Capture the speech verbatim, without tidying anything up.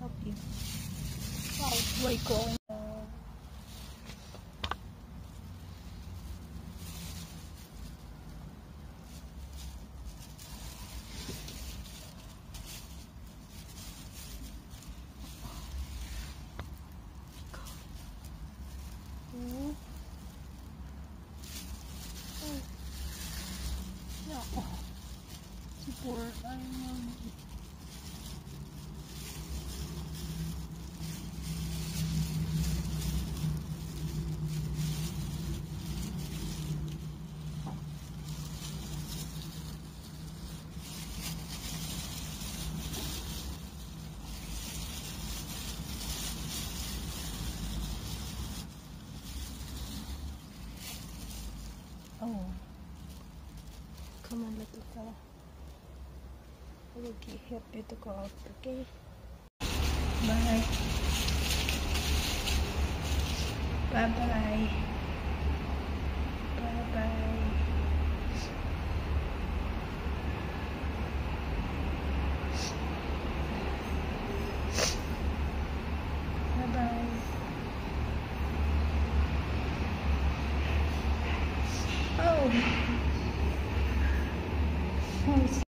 help you. Wow, way going. Uh, oh. Oh. No. Support. I um, oh. Come on, little fella. I will help you to go out, okay? Bye. Bye-bye. Bye-bye. Bye-bye. Oh. Oh,